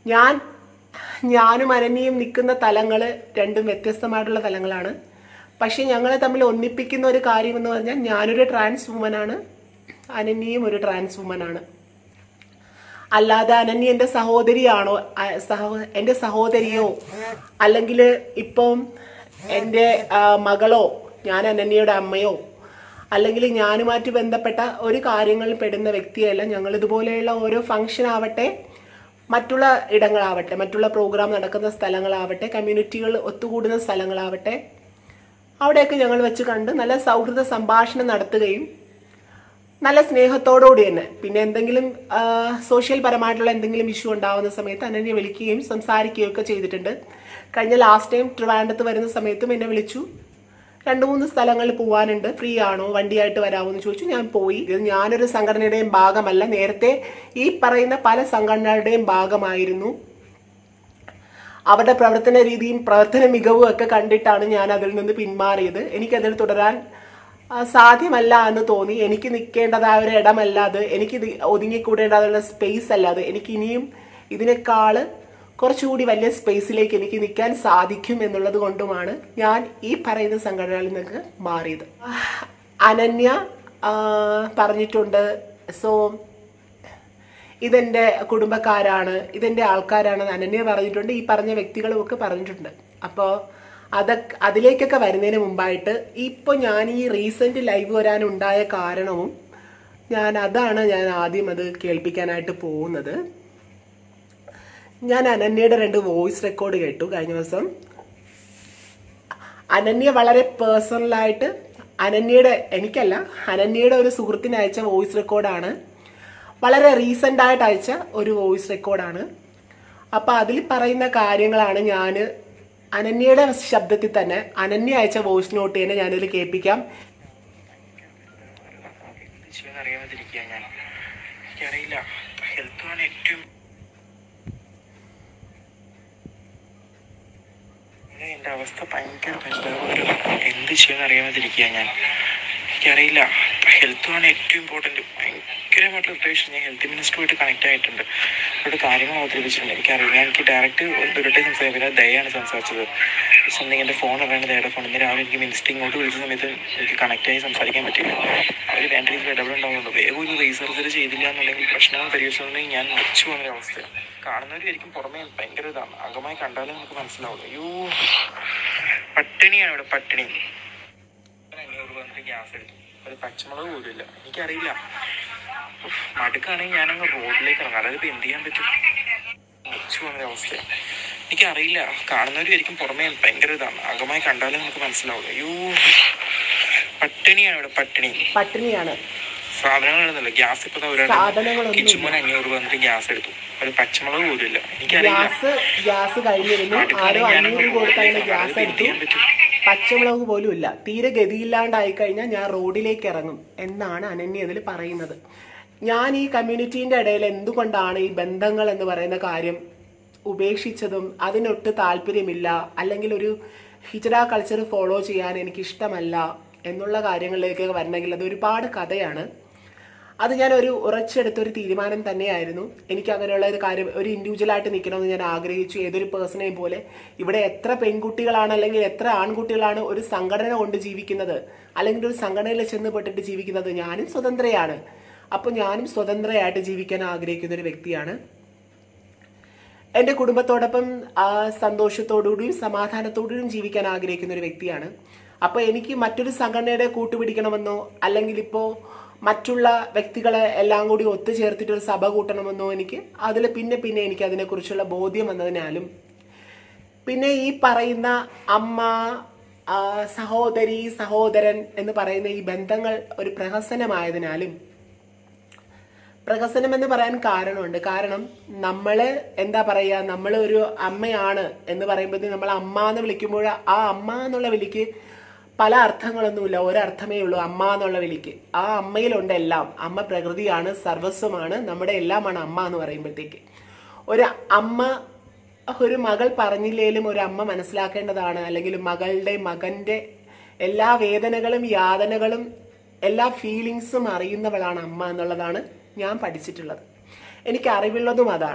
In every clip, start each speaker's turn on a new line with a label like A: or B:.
A: ഞാനും അനന്യയും നിൽക്കുന്ന തലങ്ങൾ രണ്ടും വ്യത്യസ്തമായിട്ടുള്ള തലങ്ങളാണ്. പക്ഷെ ഞങ്ങളെ തമ്മിൽ ഒന്നിപ്പിക്കുന്ന ഒരു കാര്യം എന്ന് പറഞ്ഞാൽ ഞാനൊരു ട്രാൻസ് വുമനാണ്, അനന്യയും ഒരു ട്രാൻസ് വുമനാണ്. അല്ലാതെ അനന്യ എൻ്റെ സഹോദരിയാണോ, എൻ്റെ സഹോദരിയോ അല്ലെങ്കിൽ ഇപ്പം എൻ്റെ മകളോ ഞാൻ അനന്യയുടെ അമ്മയോ അല്ലെങ്കിൽ ഞാനുമായിട്ട് ബന്ധപ്പെട്ട ഒരു കാര്യങ്ങളിൽ പെടുന്ന വ്യക്തിയല്ല. ഞങ്ങൾ ഇതുപോലെയുള്ള ഓരോ ഫംഗ്ഷൻ ആവട്ടെ, മറ്റുള്ള ഇടങ്ങളാവട്ടെ, മറ്റുള്ള പ്രോഗ്രാം നടക്കുന്ന സ്ഥലങ്ങളാവട്ടെ, കമ്മ്യൂണിറ്റികൾ ഒത്തുകൂടുന്ന സ്ഥലങ്ങളാവട്ടെ, അവിടെയൊക്കെ ഞങ്ങൾ വെച്ച് കണ്ട് നല്ല സൗഹൃദ സംഭാഷണം നടത്തുകയും നല്ല സ്നേഹത്തോടുകൂടി തന്നെ, പിന്നെ എന്തെങ്കിലും സോഷ്യൽ പരമായിട്ടുള്ള എന്തെങ്കിലും ഇഷ്യൂ ഉണ്ടാകുന്ന സമയത്ത് അനന്യ വിളിക്കുകയും സംസാരിക്കുകയും ഒക്കെ ചെയ്തിട്ടുണ്ട്. കഴിഞ്ഞ ലാസ്റ്റ് ടൈം ട്രിവാൻഡ്രത്ത് വരുന്ന സമയത്തും എന്നെ വിളിച്ചു. 2-3 സ്ഥലങ്ങളിൽ പോകാനുണ്ട്, ഫ്രീ ആണോ, വണ്ടിയായിട്ട് വരാമോ എന്ന് ചോദിച്ചു. ഞാൻ പോയി. ഞാനൊരു സംഘടനയുടെയും ഭാഗമല്ല, നേരത്തെ ഈ പറയുന്ന പല സംഘടനകളുടെയും ഭാഗമായിരുന്നു. അവരുടെ പ്രവർത്തന രീതിയും പ്രവർത്തന മികവും ഒക്കെ കണ്ടിട്ടാണ് ഞാൻ അതിൽ നിന്ന് പിന്മാറിയത്. എനിക്കതിൽ തുടരാൻ സാധ്യമല്ല എന്ന് തോന്നി. എനിക്ക് നിൽക്കേണ്ടതായ ഒരു ഇടമല്ല അത്, എനിക്ക് ഒതുങ്ങിക്കൂടേണ്ടതുള്ള സ്പേസ് അല്ല അത്. എനിക്ക് ഇനിയും ഇതിനേക്കാൾ കുറച്ചുകൂടി വലിയ സ്പേസിലേക്ക് എനിക്ക് നിൽക്കാൻ സാധിക്കും എന്നുള്ളത് കൊണ്ടുമാണ് ഞാൻ ഈ പറയുന്ന സംഘടനകളിൽ നിന്ന് മാറിയത്. അനന്യ പറഞ്ഞിട്ടുണ്ട്, സോ ഇതെൻ്റെ കുടുംബക്കാരാണ്, ഇതെൻ്റെ ആൾക്കാരാണെന്ന് അനന്യ പറഞ്ഞിട്ടുണ്ട്. ഈ പറഞ്ഞ വ്യക്തികളും ഒക്കെ പറഞ്ഞിട്ടുണ്ട്. അപ്പോൾ അതിലേക്കൊക്കെ വരുന്നതിന് മുമ്പായിട്ട് ഇപ്പോൾ ഞാൻ ഈ റീസെൻറ്റ് ലൈവ് വരാനുണ്ടായ കാരണവും അതാണ് ഞാൻ ആദ്യം അത് കേൾപ്പിക്കാനായിട്ട് പോകുന്നത്. ഞാൻ അനന്യയുടെ 2 വോയിസ് റെക്കോർഡ് കേട്ടു കഴിഞ്ഞ ദിവസം. അനന്യ വളരെ പേഴ്സണലായിട്ട് എനിക്കല്ല, അനന്യയുടെ ഒരു സുഹൃത്തിന് അയച്ച വോയിസ് റെക്കോർഡാണ്. വളരെ റീസെൻ്റ് ആയിട്ട് അയച്ച ഒരു വോയിസ് റെക്കോർഡാണ്. അപ്പോൾ അതിൽ പറയുന്ന കാര്യങ്ങളാണ് ഞാൻ അനന്യയുടെ ശബ്ദത്തിൽ തന്നെ, അനന്യ അയച്ച വോയിസ് നോട്ട് തന്നെ ഞാനിതിൽ കേൾപ്പിക്കാം.
B: എൻ്റെ അവസ്ഥ ഭയങ്കര പരിതാപകരമാണ്. എന്ത് ചെയ്യുമെന്ന് അറിയാതിരിക്കുക ഞാൻ. എനിക്കറിയില്ല. ഹെൽത്തുമാണ് ഏറ്റവും ഇമ്പോർട്ടൻറ്റ്. ഭയങ്കരമായിട്ടുള്ള റിലേഷൻ. ഞാൻ ഹെൽത്ത് മിനിസ്റ്ററുമായിട്ട് കണക്ട് ആയിട്ടുണ്ട്, അവരുടെ കാര്യങ്ങൾ അവതരിപ്പിച്ചിട്ടുണ്ട്. എനിക്കറിയില്ല. എനിക്ക് ഡയറക്റ്റ് ഒരിടത്തെ സംസാരിക്കില്ല, ദയാണ് സംസാരിച്ചത്. സംതിങ് എൻ്റെ ഫോൺ അറിയേണ്ട ദയയുടെ ഫോൺ. ഇന്ന് രാവിലെ എനിക്ക് മിനിസ്റ്റർ ഇങ്ങോട്ട് വിളിച്ച സമയത്ത് എനിക്ക് കണക്ട് ആയി സംസാരിക്കാൻ പറ്റില്ല. അവർ വേണ്ട രീതിയിൽ ഇടപെടുണ്ടാവുന്നുണ്ട്. വേഗം ഒരു റീസർജറി ചെയ്തില്ല എന്നുണ്ടെങ്കിൽ പ്രശ്നങ്ങൾ പരിഹരിച്ചിട്ടുണ്ടെങ്കിൽ ഞാൻ മരിച്ചു പോകുന്നൊരവസ്ഥയാണ്. കാണുന്നവരായിരിക്കും പുറമേ ഭയങ്കര ഇതാണ്, അകമായി കണ്ടാലും നമുക്ക് മനസ്സിലാവുള്ളൂ. അയ്യോ, പട്ടിണിയാണ് ഇവിടെ, പട്ടിണി. 500 രൂപ വന്നിട്ട് ഗ്യാസ് എടുത്തു, ഒരു പച്ചമുളക് പോലും ഇല്ല. എനിക്കറിയില്ല. മടുക്കാണെങ്കിൽ ഞാനങ്ങ് റോഡിലേക്ക് ഇറങ്ങാം. അതായത് ഇപ്പം എന്ത് ചെയ്യാൻ പറ്റും? മരിച്ചു പോകുന്നൊരവസ്ഥയാണ്. എനിക്കറിയില്ല. കാണുന്നവരായിരിക്കും പുറമേ ഭയങ്കര ഇതാണ്, അകമായി കണ്ടാലും നമുക്ക് മനസ്സിലാവുള്ളൂ. അയ്യോ, പട്ടിണിയാണ് ഇവിടെ, പട്ടിണിയാണ്. സാധനങ്ങളൊന്നുമില്ല. ഗ്യാസ് ഇപ്പൊ കിച്ചുമോൻ 500 രൂപ വന്നിട്ട് ഗ്യാസ് എടുത്തു, ഒരു പച്ചമുളക് പോലും ഇല്ല. എനിക്കറിയില്ല.
A: പച്ചമുളക് പോലും ഇല്ല. തീരെ ഗതിയില്ലാണ്ടായി കഴിഞ്ഞാൽ ഞാൻ റോഡിലേക്ക് ഇറങ്ങും എന്നാണ് അനന്യ ഇതിൽ പറയുന്നത്. ഞാൻ ഈ കമ്മ്യൂണിറ്റീൻ്റെ ഇടയിൽ എന്തുകൊണ്ടാണ് ഈ ബന്ധങ്ങൾ എന്ന് പറയുന്ന കാര്യം ഉപേക്ഷിച്ചതും അതിനൊട്ട് താല്പര്യമില്ല, അല്ലെങ്കിൽ ഒരു ഹിജറ കൾച്ചർ ഫോളോ ചെയ്യാൻ എനിക്കിഷ്ടമല്ല എന്നുള്ള കാര്യങ്ങളിലേക്ക് വരണമെങ്കിൽ അത് ഒരുപാട് കഥയാണ്. അത് ഞാൻ ഉറച്ചെടുത്തൊരു തീരുമാനം തന്നെയായിരുന്നു. എനിക്ക് അങ്ങനെയുള്ള ഒരു കാര്യം, ഒരു ഇൻഡിവിജ്വലായിട്ട് നിൽക്കണമെന്ന് ഞാൻ ആഗ്രഹിച്ചു. ഏതൊരു പേഴ്സണെയും പോലെ ഇവിടെ എത്ര പെൺകുട്ടികളാണ് അല്ലെങ്കിൽ എത്ര ആൺകുട്ടികളാണ് ഒരു സംഘടന കൊണ്ട് ജീവിക്കുന്നത്, അല്ലെങ്കിൽ ഒരു സംഘടനയിൽ ചെന്നുപെട്ടിട്ട് ജീവിക്കുന്നത്. ഞാനും സ്വതന്ത്രയാണ്. അപ്പോൾ ഞാനും സ്വതന്ത്രയായിട്ട് ജീവിക്കാൻ ആഗ്രഹിക്കുന്ന ഒരു വ്യക്തിയാണ്. എൻ്റെ കുടുംബത്തോടൊപ്പം സന്തോഷത്തോടുകൂടിയും സമാധാനത്തോടുകൂടിയും ജീവിക്കാൻ ആഗ്രഹിക്കുന്ന ഒരു വ്യക്തിയാണ്. അപ്പോൾ എനിക്ക് മറ്റൊരു സംഘടനയുടെ കൂട്ടുപിടിക്കണമെന്നോ അല്ലെങ്കിൽ ഇപ്പോൾ മറ്റുള്ള വ്യക്തികളെ എല്ലാം കൂടി ഒത്തുചേർത്തിട്ടൊരു സഭ കൂട്ടണമെന്നോ അതിൽ പിന്നെ എനിക്ക് അതിനെക്കുറിച്ചുള്ള ബോധ്യം വന്നതിനാലും, പിന്നെ ഈ പറയുന്ന അമ്മ, സഹോദരി, സഹോദരൻ എന്ന് പറയുന്ന ഈ ബന്ധങ്ങൾ ഒരു പ്രഹസനമായതിനാലും, പ്രഹസനം എന്ന് പറയാൻ കാരണമുണ്ട്. കാരണം നമ്മൾ എന്താ പറയുക, നമ്മൾ ഒരു അമ്മയാണ് എന്ന് പറയുമ്പോഴത്തേക്കും നമ്മൾ അമ്മ എന്ന് വിളിക്കുമ്പോൾ ആ അമ്മ എന്നുള്ള വിളിക്ക് പല അർത്ഥങ്ങളൊന്നുമില്ല, ഒരർത്ഥമേ ഉള്ളൂ അമ്മ എന്നുള്ള വിളിക്ക്. ആ അമ്മയിലുണ്ട് എല്ലാം. അമ്മ പ്രകൃതിയാണ്, സർവസ്വമാണ്, നമ്മുടെ എല്ലാമാണ് അമ്മ എന്ന് പറയുമ്പോഴത്തേക്ക്. ഒരു അമ്മ, ഒരു മകൾ പറഞ്ഞില്ലേലും ഒരു അമ്മ മനസ്സിലാക്കേണ്ടതാണ്, അല്ലെങ്കിൽ മകൻ്റെ എല്ലാ വേദനകളും യാതനകളും എല്ലാ ഫീലിങ്സും അറിയുന്നവളാണ് അമ്മ എന്നുള്ളതാണ് ഞാൻ പഠിച്ചിട്ടുള്ളത്. എനിക്ക് അറിവുള്ളതും അതാണ്.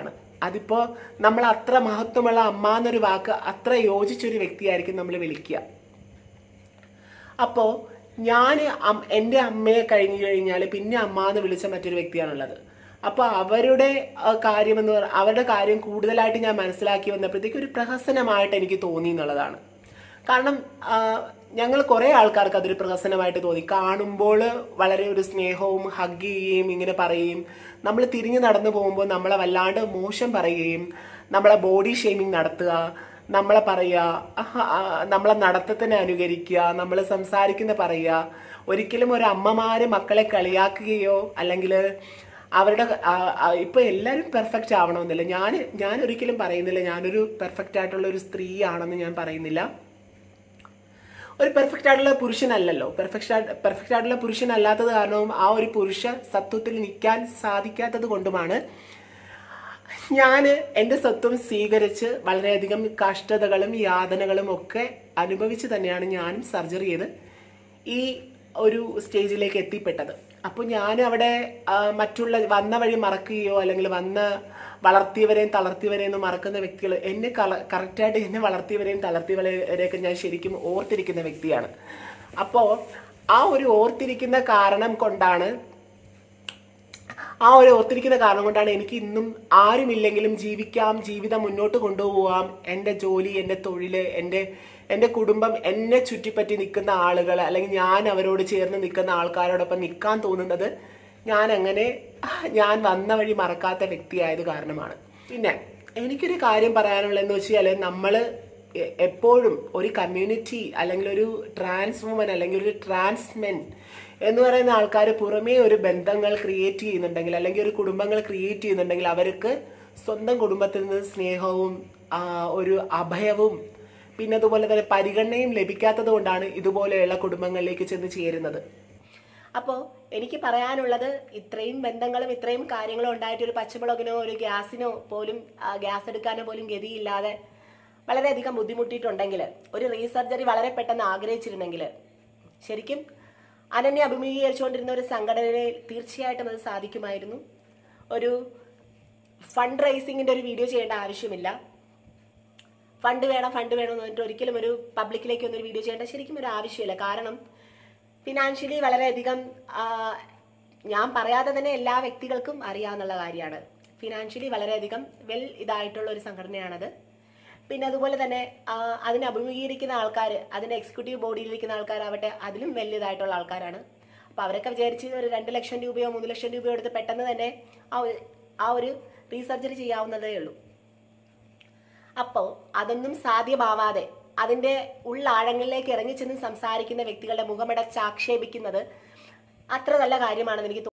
A: അതിപ്പോൾ നമ്മൾ അത്ര മഹത്വമുള്ള അമ്മ എന്നൊരു വാക്ക് അത്ര യോജിച്ചൊരു വ്യക്തിയായിരിക്കും നമ്മൾ വിളിക്കുക. അപ്പോൾ ഞാൻ എൻ്റെ അമ്മയെ കഴിഞ്ഞു കഴിഞ്ഞാൽ പിന്നെ അമ്മ എന്ന് വിളിച്ച മറ്റൊരു വ്യക്തിയാണുള്ളത്. അപ്പോൾ അവരുടെ അവരുടെ കാര്യം കൂടുതലായിട്ട് ഞാൻ മനസ്സിലാക്കി വന്നപ്പോഴത്തേക്ക് ഒരു പ്രഹസനമായിട്ട് എനിക്ക് തോന്നി എന്നുള്ളതാണ്. കാരണം ഞങ്ങൾ കുറേ ആൾക്കാർക്ക് അതൊരു പ്രഹസനമായിട്ട് തോന്നി. കാണുമ്പോൾ വളരെ ഒരു സ്നേഹവും ഹഗ് ചെയ്യുകയും ഇങ്ങനെ പറയുകയും, നമ്മൾ തിരിഞ്ഞു നടന്നു പോകുമ്പോൾ നമ്മളെ വല്ലാണ്ട് മോശം പറയുകയും നമ്മളെ ബോഡി ഷെയ്മിങ് നടത്തുക, നമ്മളെ പറയുക, നമ്മളെ നടത്തത്തിനെ അനുകരിക്കുക, നമ്മൾ സംസാരിക്കുന്ന പറയുക. ഒരിക്കലും ഒരു അമ്മമാര് മക്കളെ കളിയാക്കുകയോ അല്ലെങ്കിൽ അവരുടെ ഇപ്പൊ എല്ലാവരും പെർഫെക്റ്റ് ആവണമെന്നില്ല. ഞാൻ ഒരിക്കലും പറയുന്നില്ല ഞാനൊരു പെർഫെക്റ്റ് ആയിട്ടുള്ള ഒരു സ്ത്രീ ആണെന്ന് ഞാൻ പറയുന്നില്ല. ഒരു പെർഫെക്റ്റ് ആയിട്ടുള്ള പുരുഷനല്ലല്ലോ. പെർഫെക്റ്റ് ആയിട്ടുള്ള പുരുഷനല്ലാത്തത് കാരണവും ആ ഒരു പുരുഷ സത്വത്തിൽ നിൽക്കാൻ സാധിക്കാത്തത് കൊണ്ടുമാണ് ഞാൻ എൻ്റെ സത്വം സ്വീകരിച്ച് വളരെയധികം കഷ്ടതകളും യാതനകളും ഒക്കെ അനുഭവിച്ച് തന്നെയാണ് ഞാനും സർജറി ചെയ്ത് ഈ ഒരു സ്റ്റേജിലേക്ക് എത്തിപ്പെട്ടത്. അപ്പോൾ ഞാൻ അവിടെ മറ്റുള്ള വന്ന വഴി മറക്കുകയോ അല്ലെങ്കിൽ വളർത്തിയവരെയും തളർത്തിയവരെയും മറക്കുന്ന വ്യക്തികൾ, എന്നെ കറക്റ്റായിട്ട് എന്നെ വളർത്തിയവരെയും തളർത്തിയവരെയൊക്കെ ഞാൻ ശരിക്കും ഓർത്തിരിക്കുന്ന വ്യക്തിയാണ്. അപ്പോൾ ആ ഒരു ഓർത്തിരിക്കുന്ന കാരണം കൊണ്ടാണ് എനിക്ക് ഇന്നും ആരുമില്ലെങ്കിലും ജീവിക്കാം, ജീവിതം മുന്നോട്ട് കൊണ്ടുപോകാം. എൻ്റെ ജോലി, എൻ്റെ തൊഴിൽ, എൻ്റെ കുടുംബം, എന്നെ ചുറ്റിപ്പറ്റി നിൽക്കുന്ന ആളുകൾ അല്ലെങ്കിൽ ഞാൻ അവരോട് ചേർന്ന് നിൽക്കുന്ന ആൾക്കാരോടൊപ്പം നിൽക്കാൻ തോന്നുന്നത് ഞാൻ വന്ന വഴി മറക്കാത്ത വ്യക്തിയായത് കാരണമാണ്. പിന്നെ എനിക്കൊരു കാര്യം പറയാനുള്ളതെന്ന് വെച്ചാൽ, നമ്മൾ എപ്പോഴും ഒരു കമ്മ്യൂണിറ്റി അല്ലെങ്കിൽ ഒരു ട്രാൻസ് വുമൻ അല്ലെങ്കിൽ ഒരു ട്രാൻസ്മെൻ എന്ന് പറയുന്ന ആൾക്കാർ പുറമേ ഒരു ബന്ധങ്ങൾ ക്രിയേറ്റ് ചെയ്യുന്നുണ്ടെങ്കിൽ അല്ലെങ്കിൽ ഒരു കുടുംബങ്ങൾ ക്രിയേറ്റ് ചെയ്യുന്നുണ്ടെങ്കിൽ അവർക്ക് സ്വന്തം കുടുംബത്തിൽ നിന്ന് സ്നേഹവും ഒരു അഭയവും പിന്നെ അതുപോലെ തന്നെ പരിഗണനയും ലഭിക്കാത്തത് കൊണ്ടാണ് ഇതുപോലെയുള്ള കുടുംബങ്ങളിലേക്ക് ചെന്ന് ചേരുന്നത്. അപ്പോൾ എനിക്ക് പറയാനുള്ളത്, ഇത്രയും ബന്ധങ്ങളും ഇത്രയും കാര്യങ്ങളും ഉണ്ടായിട്ട് ഒരു പച്ചമുളകിനോ ഒരു ഗ്യാസിനോ പോലും ഗ്യാസ് എടുക്കാനോ പോലും ഗതിയില്ലാതെ വളരെയധികം ബുദ്ധിമുട്ടിയിട്ടുണ്ടെങ്കിൽ, ഒരു റീസർജറി വളരെ പെട്ടെന്ന് ആഗ്രഹിച്ചിരുന്നെങ്കിൽ, ശരിക്കും അനന്യ അഭിമുഖീകരിച്ചുകൊണ്ടിരുന്ന ഒരു സംഘടനയിൽ തീർച്ചയായിട്ടും അത് സാധിക്കുമായിരുന്നു. ഒരു ഫണ്ട് റൈസിങ്ങിൻ്റെ ഒരു വീഡിയോ ചെയ്യേണ്ട ആവശ്യമില്ല. ഫണ്ട് വേണം എന്ന് പറഞ്ഞിട്ട് ഒരിക്കലും ഒരു പബ്ലിക്കിലേക്ക് ഒരു വീഡിയോ ചെയ്യേണ്ട ശരിക്കും ഒരു ആവശ്യമില്ല. കാരണം ഫിനാൻഷ്യലി വളരെയധികം, ഞാൻ പറയാതെ തന്നെ എല്ലാ വ്യക്തികൾക്കും അറിയാവുന്ന കാര്യമാണ്, ഫിനാൻഷ്യലി വളരെയധികം ഇതായിട്ടുള്ള ഒരു സംഘടനയാണത്. പിന്നെ അതുപോലെ തന്നെ അതിനെ അഭിമുഖീകരിക്കുന്ന ആൾക്കാർ, അതിൻ്റെ എക്സിക്യൂട്ടീവ് ബോഡിയിലിരിക്കുന്ന ആൾക്കാരാവട്ടെ അതിലും ഇതായിട്ടുള്ള ആൾക്കാരാണ്. അപ്പോൾ അവരൊക്കെ വിചാരിച്ച് ഒരു 2 ലക്ഷം രൂപയോ 3 ലക്ഷം രൂപയോ എടുത്ത് പെട്ടെന്ന് തന്നെ ആ ഒരു റീസർജറി ചെയ്യാവുന്നതേ ഉള്ളൂ. അപ്പോൾ അതൊന്നും സാധ്യമാവാതെ അതിൻ്റെ ഉള്ളാഴങ്ങളിലേക്ക് ഇറങ്ങിച്ചെന്ന് സംസാരിക്കുന്ന വ്യക്തികളുടെ മുഖമടച്ച് ആക്ഷേപിക്കുന്നത് അത്ര നല്ല കാര്യമാണെന്ന് എനിക്ക് തോന്നുന്നു.